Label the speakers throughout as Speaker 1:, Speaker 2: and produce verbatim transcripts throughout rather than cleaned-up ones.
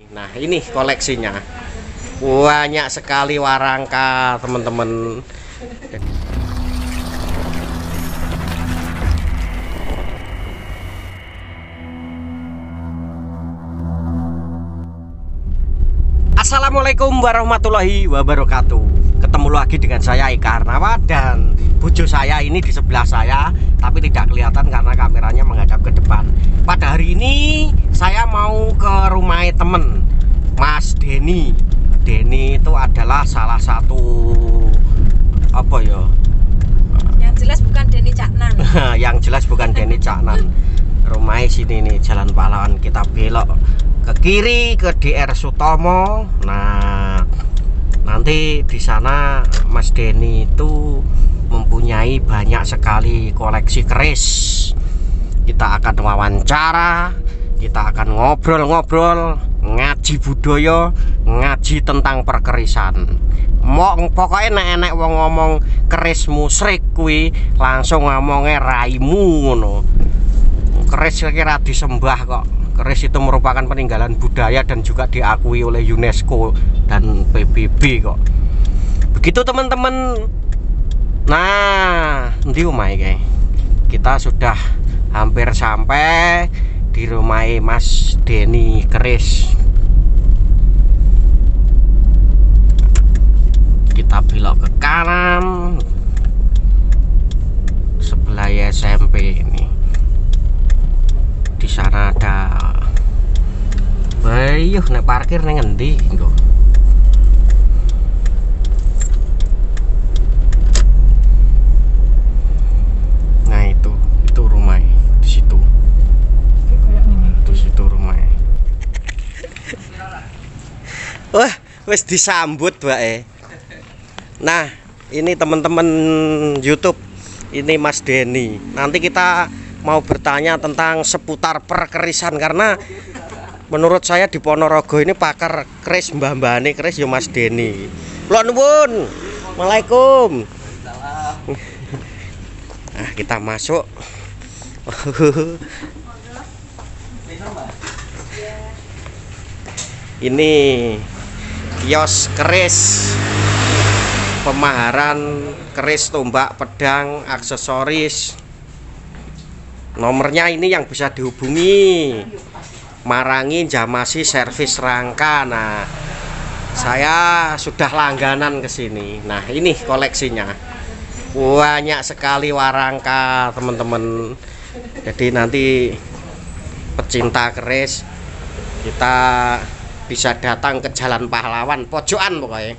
Speaker 1: Nah, ini koleksinya. Banyak sekali warangka, teman-teman. Assalamualaikum warahmatullahi wabarakatuh. Ketemu lagi dengan saya Ika Arnawa dan bojo saya ini di sebelah saya, tapi tidak kelihatan karena kameranya menghadap ke depan. Pada hari ini saya mau ke rumah temen, Mas Denny. Denny itu adalah salah satu apa ya?
Speaker 2: Yang jelas bukan Denny Caknan.
Speaker 1: Yang jelas bukan Denny Caknan. Rumahnya sini nih, Jalan Pahlawan. Kita belok ke kiri ke D R Sutomo. Nah, nanti di sana Mas Denny itu mempunyai banyak sekali koleksi keris. Kita akan wawancara, kita akan ngobrol-ngobrol, ngaji budaya, ngaji tentang perkerisan. Mau pokoknya nek-nek wong ngomong keris musyrik kuwi langsung ngomongnya raimu ngono. Keris kira disembah kok. Keris itu merupakan peninggalan budaya dan juga diakui oleh UNESCO dan P B B kok. Begitu teman-teman. Nah, ndi omahe kae. Kita sudah hampir sampai di rumah Mas Denny Keris. Kita belok ke kanan. Sebelah S M P ini. Di sana ada bayuh nek parkir ning endi engko. Nah itu itu rumah di situ. Di situ rumahnya. Wah, wis disambut bae. Nah, ini teman-teman YouTube. Ini Mas Denny. Nanti kita mau bertanya tentang seputar perkerisan karena menurut saya di Ponorogo ini pakar keris, mbah-mbahane keris ya Mas Denny. Kula nuwun. Waalaikumsalam. Nah, kita masuk. Ini kios keris, pemaharan keris, tombak, pedang, aksesoris. Nomornya ini yang bisa dihubungi, marangi jamasi servis rangka. Nah, saya sudah langganan ke sini. Nah, ini koleksinya. Banyak sekali warangka, teman-teman. Jadi nanti pecinta keris kita bisa datang ke Jalan Pahlawan, pojokan pokoknya.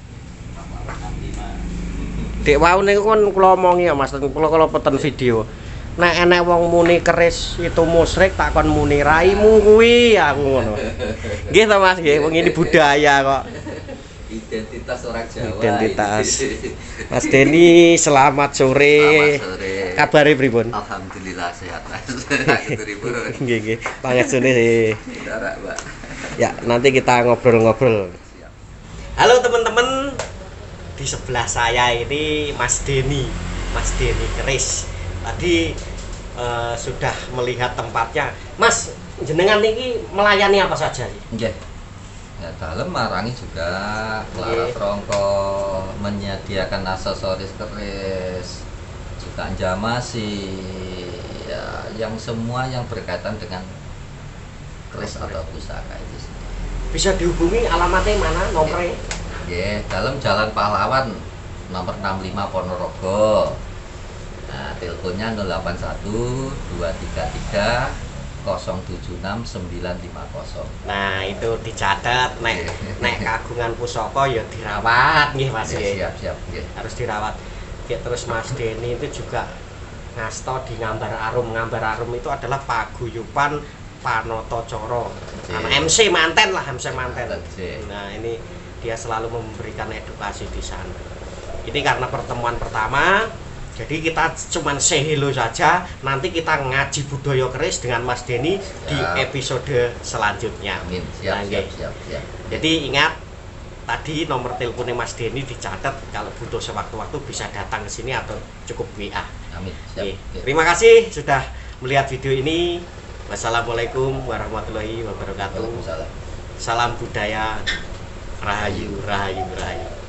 Speaker 1: Dek wau niku kon kula omongi ya Mas, kula kula peten video. Nek enek wong muni keris itu musyrik tak kon muni raimu kuwi aku ngono. Nggih to Mas, nggih wong ini budaya kok.
Speaker 3: Identitas orang Jawa.
Speaker 1: Identitas. Mas Denny, selamat sore.
Speaker 3: Selamat sore.
Speaker 1: Kabare pripun?
Speaker 3: Alhamdulillah sehat.
Speaker 1: Nggih nggih. Pangesune sih.
Speaker 3: Saudara, Mbak.
Speaker 1: Ya, nanti kita ngobrol-ngobrol. Halo teman-teman. Di sebelah saya ini Mas Denny. Mas Denny Keris. Tadi uh, sudah melihat tempatnya. Mas, jenengan ini melayani apa saja?
Speaker 3: Nggih. Ya, dalem marangi juga Clara Trongko, menyediakan aksesoris keris, juga jamasi, ya, yang semua yang berkaitan dengan keris atau pusaka itu.
Speaker 1: Bisa dihubungi alamatnya mana? Nomornya?
Speaker 3: Nggih, dalam Jalan Pahlawan nomor enam puluh lima Ponorogo. Nah, teleponnya nol delapan satu dua tiga tiga nol tujuh enam sembilan lima nol.
Speaker 1: Nah, itu dicatat. Nek nek kagungan pusaka ya dirawat nggih Mas.
Speaker 3: Siap, siap, nggih.
Speaker 1: Harus dirawat. Ya, terus Mas Denny itu juga ngasto di Ngambar Arum. Ngambar Arum itu adalah paguyuban Panoto Coro. Nah, M C manten lah, M C manten. Nah, ini dia selalu memberikan edukasi di sana. Ini karena pertemuan pertama, jadi kita cuman say hello saja. Nanti kita ngaji budaya keris dengan Mas Denny di episode selanjutnya.
Speaker 3: Amin. Siap,
Speaker 1: nah,
Speaker 3: siap, siap, siap.
Speaker 1: Jadi ingat tadi nomor teleponnya Mas Denny dicatat, kalau butuh sewaktu-waktu bisa datang ke sini atau cukup W A.
Speaker 3: Amin. Siap.
Speaker 1: Oke. Terima kasih sudah melihat video ini. Wassalamualaikum warahmatullahi wabarakatuh.
Speaker 3: Waalaikumsalam.
Speaker 1: Salam budaya. Rahayu, rahayu, rahayu.